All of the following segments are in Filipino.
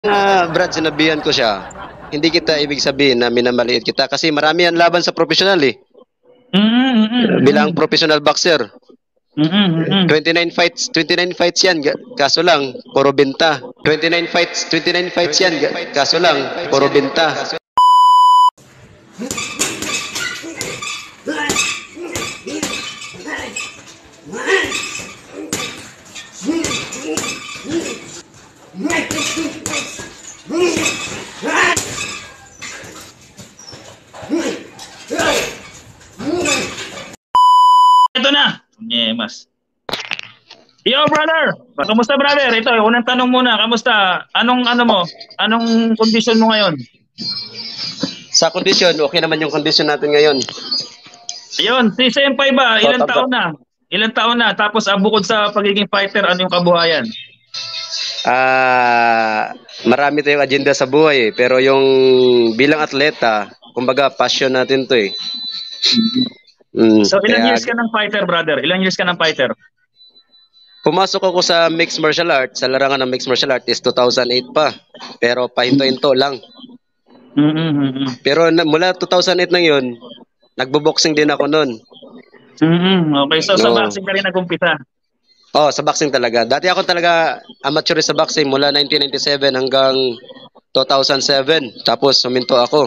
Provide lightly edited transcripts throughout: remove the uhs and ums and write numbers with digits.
Brad, sinabihan ko siya, hindi kita ibig sabihin na minamaliit kita kasi marami yan laban sa professional eh. Bilang professional boxer. 29 fights yan, kaso lang, puro binta. 29 fights yan, kaso lang, puro binta. Ito na. Mas. Yo, brother. Kamusta, brother? Ito, unang tanong muna. Kamusta? Anong kondisyon mo ngayon? Sa kondisyon, okay naman yung kondisyon natin ngayon. Ayun, si Senpai ba? Ilang taon na? Ilang taon na? Tapos bukod sa pagiging fighter, ano yung kabuhayan? Marami tayong agenda sa buhay eh. Pero yung bilang atleta, kumbaga passion natin to eh. So ilang years ka ng fighter, brother? Ilang years ka ng fighter? Pumasok ako sa mixed martial arts, sa larangan ng mixed martial arts is 2008 pa. Pero pahinto-hinto lang. Pero mula 2008 na yun, nagbo-boxing din ako noon. Okay, so sa boxing ka rin nag-umpisa? Oh, sa boxing talaga. Dati ako talaga amateur sa boxing mula 1997 hanggang 2007. Tapos suminto ako.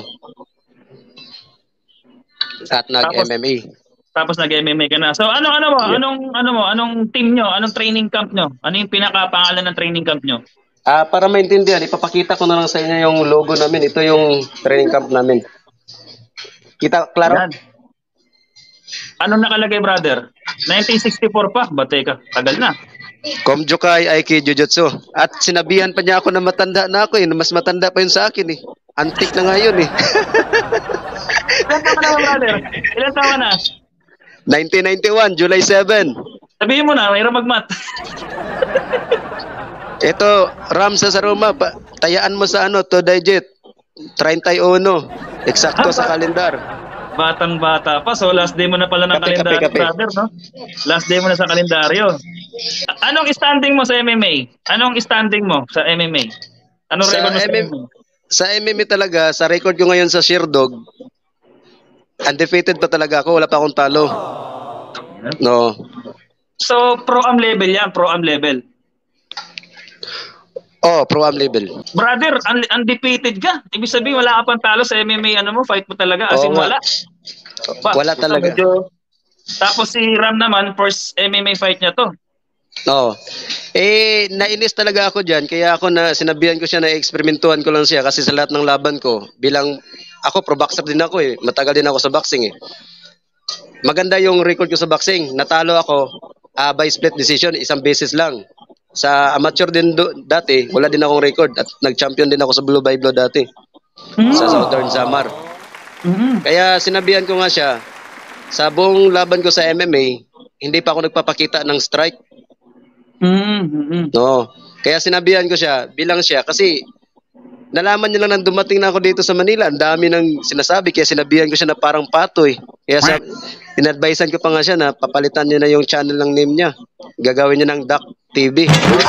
At nag-MMA. Tapos nag-MMA ka na. So anong team nyo? Anong training camp nyo? Ano yung pinaka-pangalan ng training camp nyo? Para maintindihan, ipapakita ko na lang sa inyo yung logo namin. Ito yung training camp namin. Kita, klaro? Yan. Anong nakalagay, brother? 1964 pa? Teka, tagal na. Komjukai Aiki Jujutsu. At sinabihan pa niya ako na matanda na ako eh. Mas matanda pa yun sa akin eh. Antik na nga yun eh. Ilan taon na, brother? Ilan taon na? 1991, July 7. Sabihin mo na, mayroon mag-mat. Ito, Ramsa sa Roma, tayaan mo sa to digit. 31. Eksakto sa kalendar. Batang-bata pa. So last day mo na pala ng kalendaryo, brother, no? Last day mo na sa kalendaryo. Anong standing mo sa MMA? Anong standing mo sa MMA? Anong record mo sa MMA? Sa MMA talaga, sa record ko ngayon sa Sherdog, undefeated pa talaga ako. Wala pa akong talo. No. So, pro-am level yan. Pro-am level. Oh, pro-am level. Brother, undefeated ka. Ibig sabihin, wala ka pang talo sa MMA. Fight mo talaga. As in, wala. Wala talaga. Tapos si Ram naman, first MMA fight niya to. No. Nainis talaga ako dyan. Kaya ako sinabihan ko siya na eksperimentuhan ko lang siya. Kasi sa lahat ng laban ko, bilang ako, pro boxer din ako eh. Matagal din ako sa boxing eh. Maganda yung record ko sa boxing. Natalo ako by split decision, isang beses lang. Sa amateur din dati, wala din akong record. At nag-champion din ako sa Blue by Blue dati. Sa Southern Samar. Kaya sinabihan ko nga siya, sa buong laban ko sa MMA, hindi pa ako nagpapakita ng strike. No. Kaya sinabihan ko siya, bilang siya, kasi nalaman niya lang nang dumating na ako dito sa Manila. Ang dami nang sinasabi, kaya sinabihan ko siya na parang patoy. Kaya in-advisean ko pa nga siya na papalitan niya na yung channel ng name niya. Gagawin niya ng Duck TV.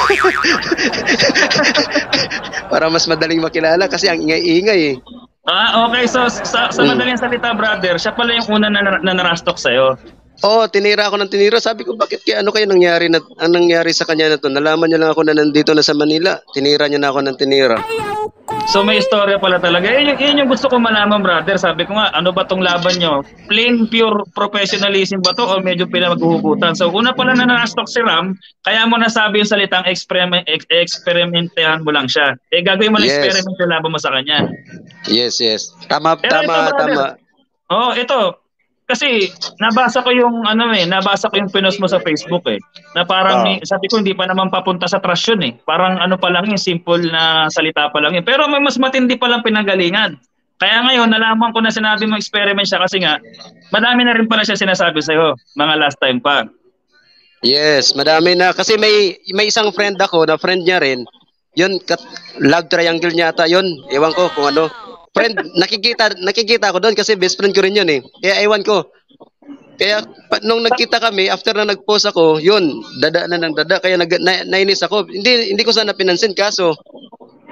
Para mas madaling makilala kasi ang ingay-ingay eh. Okay. So, sa madaling salita, brother, siya pala yung una na narastok sa'yo. Oo, tinira ako ng tinira. Sabi ko, bakit kaya anong nangyari sa kanya na to? Nalaman niya lang ako na nandito na sa Manila. Tinira niya na ako ng tinira. So may istorya pala talaga. Yun yung gusto ko malaman, brother. Sabi ko nga, ano ba tong laban nyo? Plain pure professionalism ba to o medyo pinaghuhugutan? So una pala na narastok si Ram, kaya mo nasabi yung salitang eksperimentahan mo lang siya. Gagawin mo ng experiment yung laban mo sa kanya. Yes. Tama. Oh, ito. Kasi nabasa ko yung nabasa ko yung pinost mo sa Facebook eh. Na parang sabi ko hindi pa naman papunta sa trash yun eh. Parang pa lang yung simple na salita pa lang yun. Pero may mas matindi pa lang pinanggalingan. Kaya ngayon nalaman ko na sinabi mo experiment siya kasi nga madami na rin pala siya sinasabi sa'yo mga last time pa. Yes, madami na kasi may isang friend ako na friend niya rin. Yun, love triangle niya ata yun. Ewan ko kung ano. Friend, nakikita ako doon kasi best friend ko rin yun eh. Kaya ewan ko. Kaya nung nagkita kami, after na nag-post ako, yun, dada na ng dada. Kaya nainis ako. Hindi ko sana pinansin kaso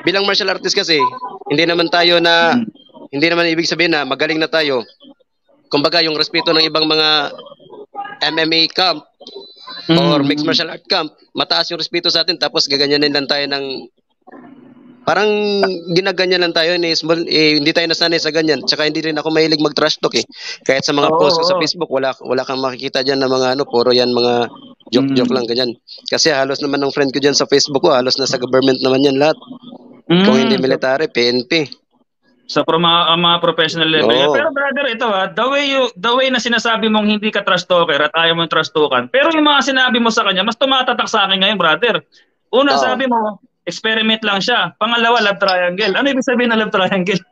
bilang martial artist kasi, hindi naman tayo na, hindi naman ibig sabihin na magaling na tayo. Kumbaga, yung respeto ng ibang mga MMA camp or mixed martial art camp, mataas yung respeto sa atin, tapos gaganyanin lang tayo ng, parang ginaganyan lang tayo, hindi tayo nasanay sa ganyan. Tsaka hindi rin ako mahilig mag-trash talk eh. Kahit sa mga post ko sa Facebook, wala kang makikita dyan na mga puro yan mga joke-joke lang ganyan. Kasi halos naman ng friend ko dyan sa Facebook ko, halos nasa government naman yan lahat. Kung hindi military, PNP. Sa mga professional level. Pero brother, ito the way na sinasabi mong hindi ka trash talker at ayaw mong trash talkan. Pero yung mga sinabi mo sa kanya, mas tumatatak sa akin ngayon, brother. Una, sabi mo, experiment lang siya. Pangalawa, love triangle. Ano ibig sabihin ng love triangle?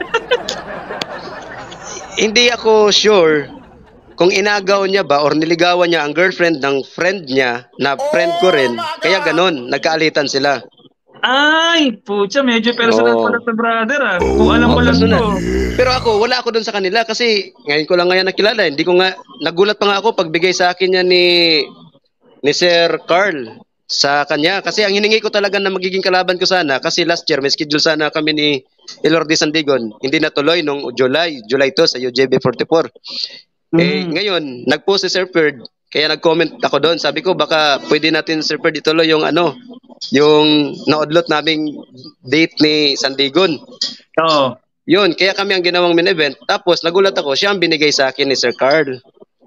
Hindi ako sure kung inagaw niya ba or niligawan niya ang girlfriend ng friend niya na friend ko rin. Kaya ganun, nagkaalitan sila. Ay, pucha, medyo personal pala to, brother. Kung alam ko lang to. Pero ako, wala ako dun sa kanila kasi ngayon ko lang ngayon nakilala. Hindi ko nga, nagulat pa nga ako pagbigay sa akin niya ni Sir Carl sa kanya. Kasi ang hiningi ko talaga na magiging kalaban ko sana, kasi last year may schedule sana kami ni Elordi Sandigon. Hindi natuloy nung July 2 sa UJB 44. Ngayon, nag-post si Sir Ferd, kaya nag-comment ako doon. Sabi ko, baka pwede natin, Sir Ferd, ituloy yung yung naudlot naming date ni Sandigon. Oo. Yun, kaya kami ang ginawang main event. Tapos nagulat ako, siya ang binigay sa akin ni Sir Carl.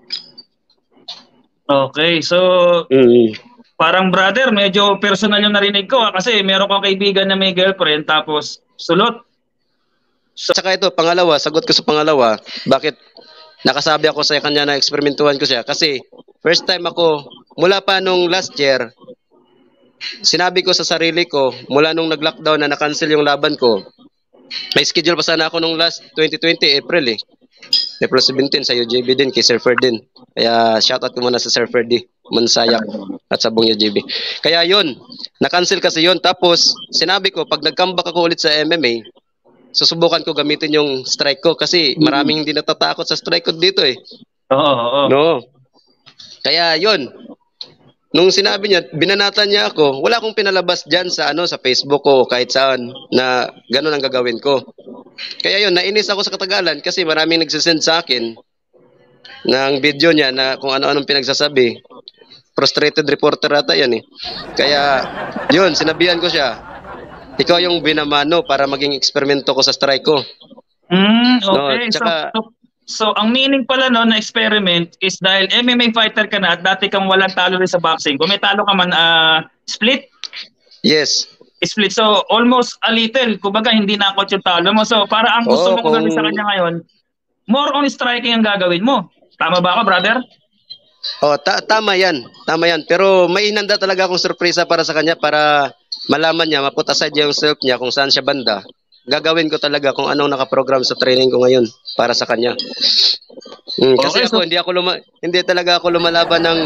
Okay, so parang brother, medyo personal yung narinig ko kasi meron kang kaibigan na may girlfriend tapos sulot. Saka ito, pangalawa, sagot ko sa pangalawa, bakit nakasabi ako sa kanya na eksperimentuhan ko siya? Kasi first time ako, mula pa nung last year, sinabi ko sa sarili ko, mula nung nag-lockdown na na-cancel yung laban ko, may schedule pa sana ako nung last 2020, April April 17 sa UJB din, kay Sir Ferdin. Kaya shoutout ko muna sa Sir Ferdi Mansayak at sa buong UJB. Kaya yun, na-cancel kasi yun. Tapos, sinabi ko, pag nag-comeback ako ulit sa MMA, susubukan ko gamitin yung strike ko kasi maraming hindi natatakot sa strike ko dito Oo. No. Kaya yun, nung sinabi niya, binanatan niya ako, wala akong pinalabas dyan sa sa Facebook ko kahit saan na ganun ang gagawin ko. Kaya yun, nainis ako sa katagalan kasi maraming nagsisend sa akin ng video niya na kung ano-anong pinagsasabi. Frustrated reporter ata yan Kaya yun, sinabihan ko siya, ikaw yung binamano para maging eksperimento ko sa strike ko. Okay. No, tsaka, So, ang meaning pala na experiment is dahil MMA fighter ka na at dati kang walang talo rin sa boxing. Kung may talo ka man, split? Yes. Split. So, almost a little. Kumbaga, hindi nakot yung talo mo. So, para ang gusto mo gawin sa kanya ngayon, more on striking ang gagawin mo. Tama ba ako, brother? Tama yan. Tama yan. Pero may inanda talaga akong sorpresa para sa kanya para malaman niya, maput aside yung self niya kung saan siya banda. Gagawin ko talaga kung anong nakaprogram sa training ko ngayon para sa kanya. Kasi ako, hindi talaga ako lumalaban ng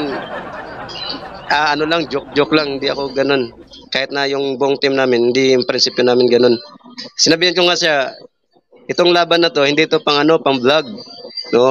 joke lang, hindi ako ganun. Kahit na yung buong team namin, hindi yung prinsipyo namin ganun. Sinabihan ko nga siya, itong laban na to, hindi to pang vlog. No.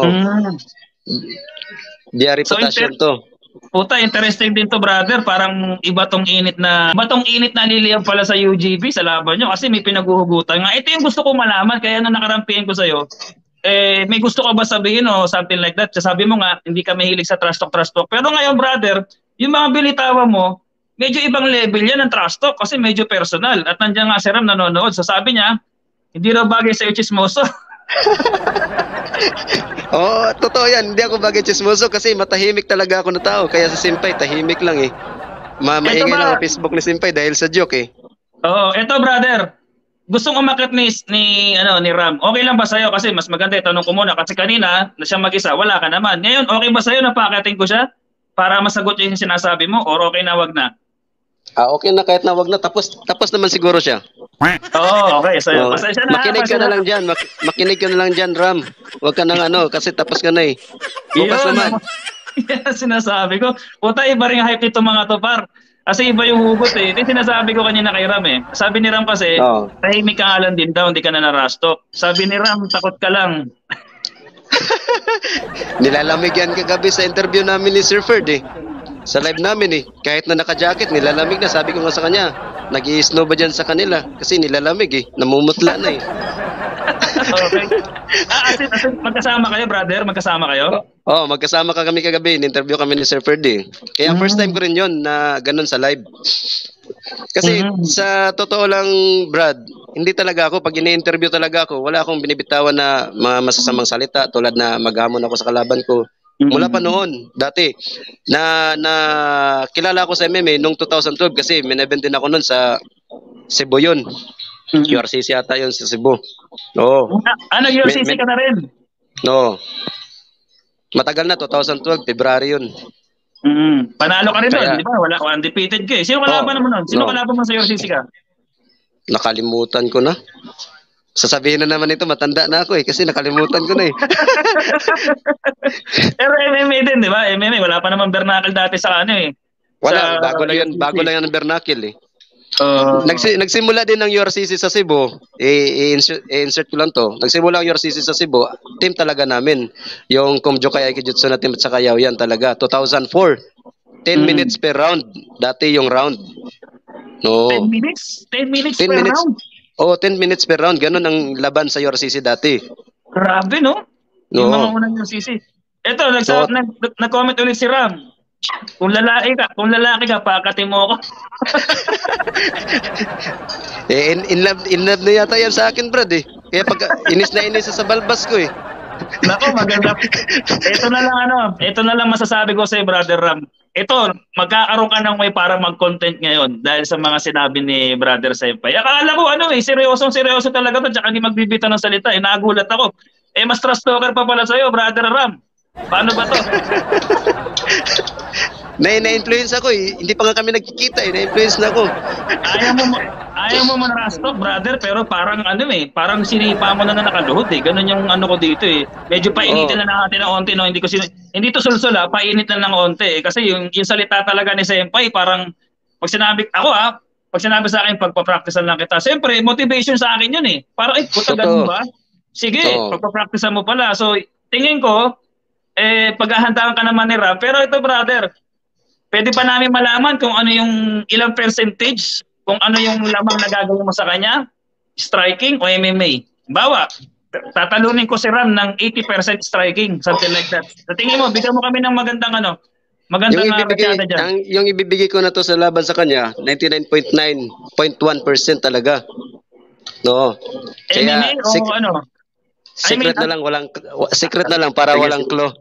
Diary reputation to. Puta, interesting din to, brother. Parang iba tong init na liliyab pala sa UGB sa laban nyo kasi may pinaguhugutan nga. Ito yung gusto ko malaman kaya nung nakarampihan ko sa'yo, may gusto ka ba sabihin o something like that? Sabi mo nga, hindi ka mahilig sa trash talk. Pero ngayon, brother, yung mga bilitawan mo, medyo ibang level yan ng trash talk kasi medyo personal. At nandiyan nga si Ram nanonood. So sabi niya, hindi raw bagay sa chismoso. Totoo yan. Hindi ako bagay chismoso kasi matahimik talaga ako na tao. Kaya sa Simpay, tahimik lang maingay lang ang Facebook ni Simpay dahil sa joke Eto brother. Gustong umakyat ni Ram. Okay lang ba sa'yo? Kasi mas maganda itanong ko muna. Kasi kanina, na siya mag-isa, wala ka naman. Ngayon, okay ba sa'yo na paakyatin ko siya? Para masagot yung sinasabi mo? Or okay na, wag na? Okay na kahit na wag na. Tapos naman siguro siya. Okay. So, pasensya na. Makinig ka na lang dyan. Makinig ka na lang dyan, Ram. Huwag ka nang kasi tapos ka na Bukas naman. Yan sinasabi ko. Puta, iba rin hype nito mga to, par. Kasi iba yung hugot Ito yung sinasabi ko kanina kay Ram Sabi ni Ram kasi, tahimik ka nga lang din daw, hindi ka na narastok. Sabi ni Ram, takot ka lang. Nilalamig yan kagabi sa interview namin ni Sir Ferd Sa live namin Kahit na naka-jacket, nilalamig na. Sabi ko nga sa kanya, nag-i-snow ba dyan sa kanila? Kasi nilalamig eh. Namumutla na eh. Okay. As in, magkasama kayo, brother? Magkasama kayo? Oo, magkasama kami kagabi. In-interview kami ni Sir Ferdy. Kaya first time ko rin yun na ganun sa live. Kasi sa totoo lang, Brad, hindi talaga ako, pag ini-interview talaga ako, wala akong binibitawan na mga masasamang salita tulad na maghamon ako sa kalaban ko. Mula pa noon, dati, na kilala ko sa MMA noong 2012 kasi minebent din ako noon sa Cebu yun. URCC ata yun sa Cebu. Oo. Ano, URCC ka na rin? No. Matagal na, 2012, February yun. Panalo ka rin doon, di ba? Wala, undefeated ka eh. Sino kalaban mo noon? Sino kalaban mo sa URCC ka? Nakalimutan ko na. Sasabihin na naman ito, matanda na ako eh, kasi nakalimutan ko na eh. Pero MMA din, di ba? MMA, wala pa naman Bernacle dati sa ano eh. Wala, bago lang yan ang Bernacle eh. Nagsimula din ng URCC sa Cebu, i-insert ko lang to. Nagsimula ang URCC sa Cebu, team talaga namin. Yung Kumjokay Aikijutsu na team at saka Yaoyan talaga. 2004, 10 minutes per round. Dati yung round. No. 10 minutes? 10 minutes per round? Oo, 10 minutes per round. Ganun ang laban sa URCC dati. Grabe, no? Yung mga unang URCC. Ito, nag-comment ulit si Ram. Kung lalaki ka, pakatin mo ako. In love na yata yan sa akin, Brad eh. Kaya pag inis sa balbas ko eh. Nako, maganda. Ito na lang masasabi ko sa Brother Ram. Ito, magkakaroon ka ng way para mag-content ngayon dahil sa mga sinabi ni Brother Senpai. Akala ko seryoso talaga to, tsaka hindi magbibita ng salita. Nagulat ako. Mas trash talker pa pala sa'yo, Brother Ram. Paano ba to? Na-influence ako eh. Hindi pa nga kami nagkikita eh. Na-influence na ako. Ayaw mo manarastok, brother, pero parang parang sinipa mo na nakaluhod eh. Ganun yung ko dito eh. Medyo painitin na natin ng onti, no? Hindi to sulsul painit na ng onti eh. Kasi yung salita talaga ni Senpai, parang pag sinabi sa akin, pagpa-practicean lang kita. Siyempre, motivation sa akin yun eh. Parang, puta, ganun ba? Sige, pagpa-practicean mo pala. So, tingin ko, paghahandaan ka naman ni Ram. Pero ito, brother, pwede pa namin malaman kung ano yung ilang percentage, kung ano yung lamang na gagawin mo sa kanya, striking o MMA. Bawa, tatalunin ko si Ram ng 80% striking, something like that. Sa tingin mo, bigyan mo kami ng magandang ratyada dyan. Yung ibibigay ko na to sa laban sa kanya, 99.9.1% talaga. No. MMA o ano? Secret na lang para walang clue.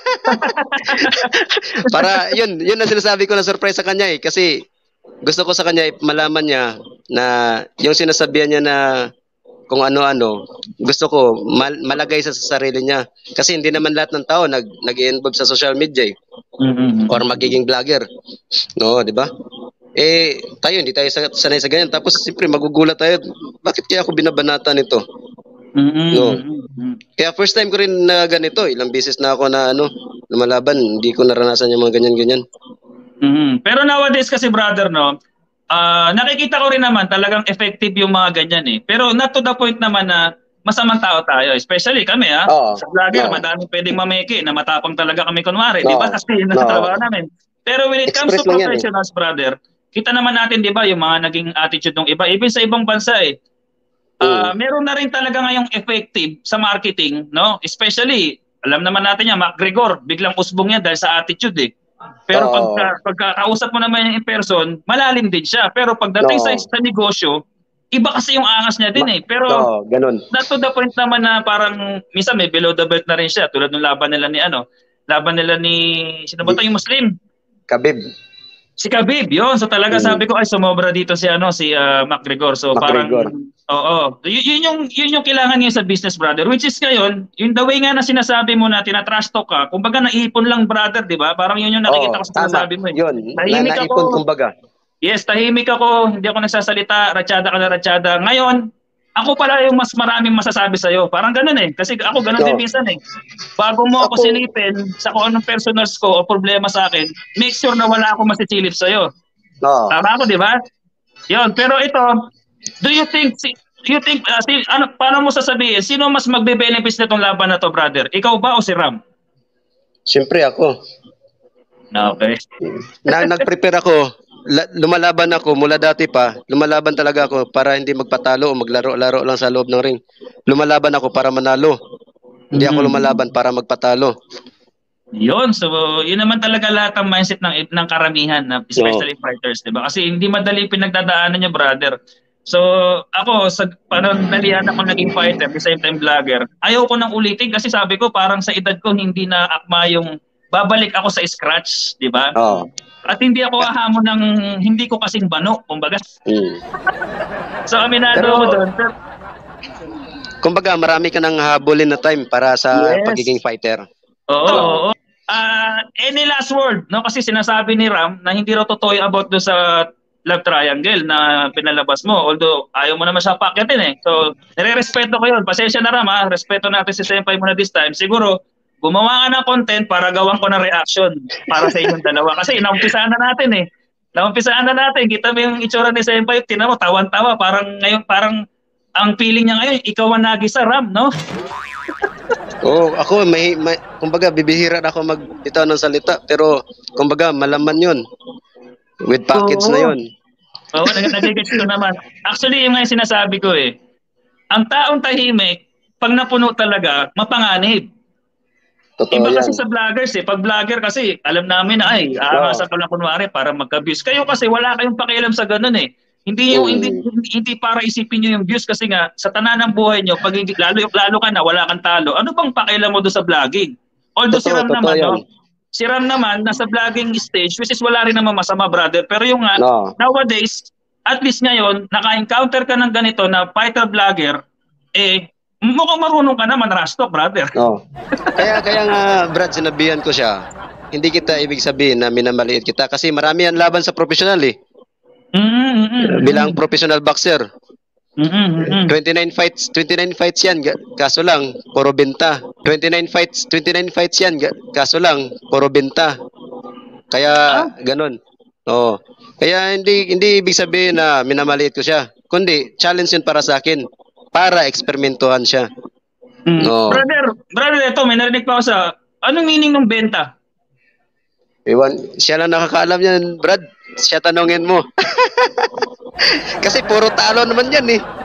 Para yun ang sinasabi ko na surprise sa kanya eh, kasi gusto ko sa kanya malaman niya na yung sinasabihan niya na kung ano-ano, gusto ko malagay sa sarili niya, kasi hindi naman lahat ng tao nag-involve sa social media eh. Or magiging vlogger. No, di ba? Tayo hindi tayo sanay sa ganyan, tapos siyempre magugulat tayo, bakit kaya ako binabanata nito? No. Kaya first time ko rin na ganito, ilang beses na ako na lumalaban, hindi ko naranasan yung mga ganyan-ganyan. Pero nowadays kasi, brother, no, nakikita ko rin naman talagang effective yung mga ganyan eh. Pero not to the point naman na masamang tao tayo, especially kami sa vlogger, madaming pwedeng mameke na matapang talaga kami kunwari, di ba? Kasi nagtatrabaho namin. Pero when it comes to professionals, brother, kita naman natin, di ba, yung mga naging attitude ng iba, even sa ibang bansa eh. Meron na rin talaga ngayong effective sa marketing, no? Especially, alam naman natin yan, McGregor, biglang usbong yan dahil sa attitude eh. Pero pagkakausap mo naman in person, malalim din siya. Pero pagdating sa negosyo, iba kasi yung angas niya din eh. Pero ganun. Not to the point naman na parang minsan may below the belt na rin siya. Tulad ng laban nila ni sino ba yung Muslim? Khabib. Si Khabib, yun. So talaga sabi ko, ay sumobra dito si McGregor. So McGregor. Parang, yun yung kailangan niya sa business, brother. Which is ngayon, yung the way nga na sinasabi mo na tinatrash talk ka, kumbaga naipon lang, brother, di ba? Parang yun yung nakikita ko sa sinasabi mo. Yun, naipon kumbaga. Yes, tahimik ako, hindi ako nagsasalita, ratyada ka na ratyada. Ngayon, ako pala yung mas maraming masasabi sa'yo. Parang ganun eh. Kasi ako ganun din minsan eh. Bago mo ako silipin sa kung anong personals ko o problema sa akin, make sure na wala akong masisilip sa'yo. Tama ako, di ba? Yun. Pero ito, do you think paano mo sasabihin, sino mas magbe-benefits nitong laban na to, brother? Ikaw ba o si Ram? Siyempre ako. Okay. Nag-prepare ako. lumalaban ako mula dati pa. Lumalaban talaga ako para hindi magpatalo o maglaro-laro lang sa loob ng ring. Lumalaban ako para manalo. Hindi ako lumalaban para magpatalo. Yun, so yun naman talaga lahat ang mindset ng karamihan, especially fighters, 'di ba? Kasi hindi madali pinagdadaanan niya, brother. So ako sa panandalian ako naging fighter, at the same time vlogger. Ayaw ko nang ulitin kasi sabi ko parang sa edad ko hindi na akma yung babalik ako sa scratch, 'di ba? At hindi ako hahamon ng hindi ko kasing bano, kumbaga. So aminado ako doon. Kumbaga marami ka nang habulin na time para sa pagiging fighter. Oo. Any last word, no? Kasi sinasabi ni Ram na hindi raw totoo yung about do sa love triangle na pinalabas mo. Although ayaw mo naman siya pakyatin eh. So, nire-respeto ko yun. Pasensya na Ram ha. Respeto natin si Senpai muna this time. Siguro, gumawa ka ng content para gawan ko ng reaction para sa inyong dalawa. Kasi inaumpisaan na natin eh. Naumpisaan na natin. Kita mo yung itsura ni Senpai. Tinan mo, tawan-tawa. Parang ngayon, parang ang feeling niya ngayon, ikaw ang nagisa, Ram, no? Ako kumbaga bibihira na ako magbitaw ng salita pero kumbaga malaman 'yun. With package na 'yun. Oo, nagigets ko naman. Actually, yung nga sinasabi ko eh. Ang taong tahimik, pag napuno talaga, mapanganib. Totoo Iba yan. kasi sa vloggers eh. Pag vlogger kasi, alam namin na aasa ka lang kunwari para magka-views. Kayo kasi wala kayong pakialam sa ganun eh. Hindi para isipin niyo yung views kasi nga sa tanan ng buhay niyo pag lalo ka na wala kang talo. Ano bang pakialam mo do sa vlogging? Although si Ram naman, no? Si Ram naman nasa vlogging stage which is wala rin naman masama, brother. Pero yung nowadays, at least ngayon, naka-encounter ka ng ganito na fighter vlogger, mukhang marunong ka naman, Rastok, brother. Kaya nga, Brad, sinabihan ko siya. Hindi kita ibig sabihin na minamaliit kita kasi marami yan laban sa professional eh. Bilang professional boxer. 29 fights yan, kaso lang puro benta. 29 fights yan, kaso lang puro benta. Kaya ganun. Kaya hindi ibig sabihin na minamaliit ko siya, kundi challenge yun para sa akin, para eksperimentuhan siya. Brother, ito may narinig pa ako sa anong meaning ng benta? Siya lang nakakaalam yan, Brad. Siya tanongin mo. Kasi puro talo naman yan eh.